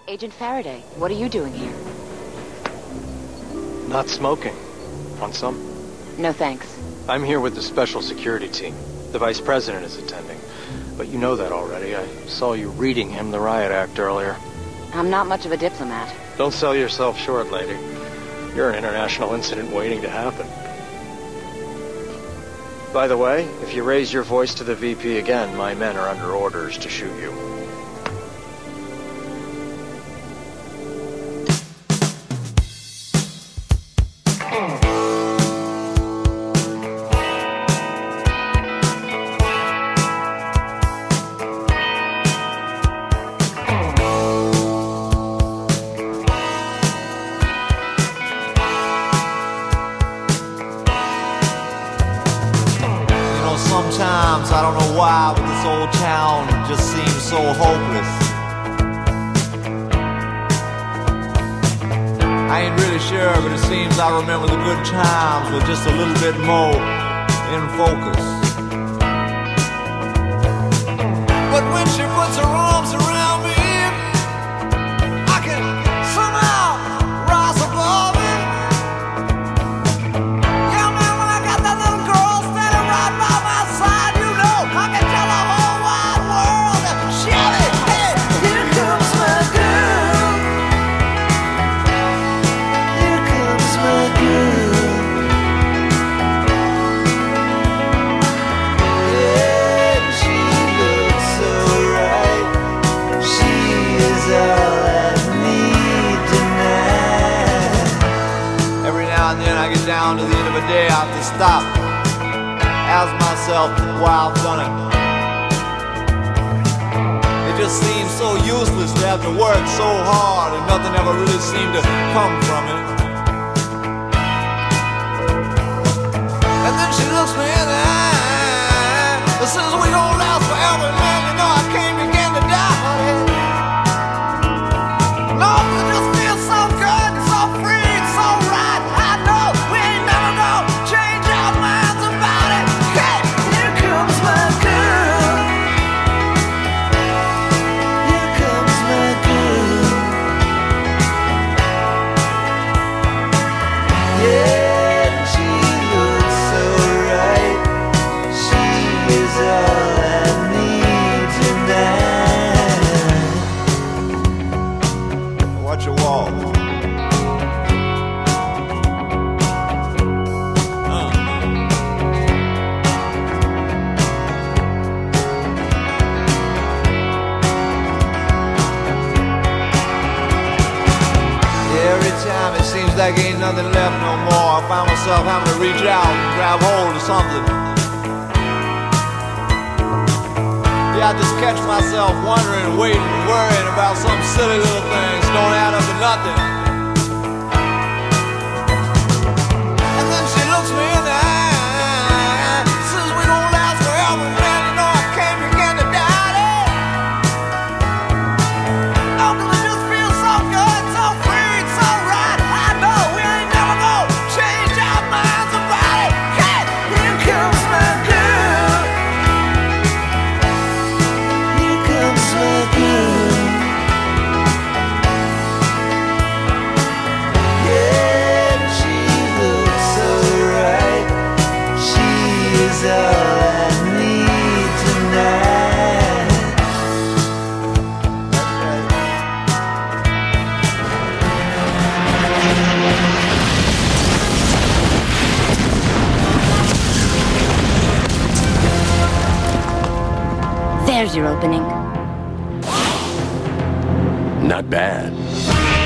Agent Faraday, what are you doing here? Not smoking. Want some? No thanks. I'm here with the special security team. The vice president is attending. But you know that already. I saw you reading him the riot act earlier. I'm not much of a diplomat. Don't sell yourself short, lady. You're an international incident waiting to happen. By the way, if you raise your voice to the VP again, my men are under orders to shoot you. Sometimes, I don't know why, but this old town just seems so hopeless. I ain't really sure, but it seems I remember the good times with just a little bit more in focus. But when she puts her arms around me, I can somehow rise above it. Yeah, man, when I got that little girl standing right by my side, you know, I can tell the whole wide world that shout it, hey, here comes my girl. Here comes my girl. Yeah, she looks so right. She is all I need tonight. Every now and then I get down to the end of a day, I have to stop, ask myself why I've done it. It just seems so useless to have to work so hard and nothing ever really seemed to come from it. And then she looks me in the eye and says we gon' last forever, man, you know I can't begin to die, honey. No, it just feels so good, so free, so right. I know we ain't never gonna change our minds about it. Hey, here comes my girl. Here comes my girl. Yeah, she looks so right. She is all I need tonight. Watch your walk. Every time it seems like ain't nothing left no more, I find myself having to reach out and grab hold of something. Yeah, I just catch myself wondering, waiting, worrying about some silly little things don't add up to nothing. And then she looks me in the eye, says we gon' last forever, man, you know I can't begin to doubt it. No, 'cause it just feels so good, so free, so right. I know we ain't never gonna change our minds about it. Hey, here comes my girl. Here comes my girl. Yeah, she looks so right. She is all I need tonight. That's right. There's your opening. Not bad.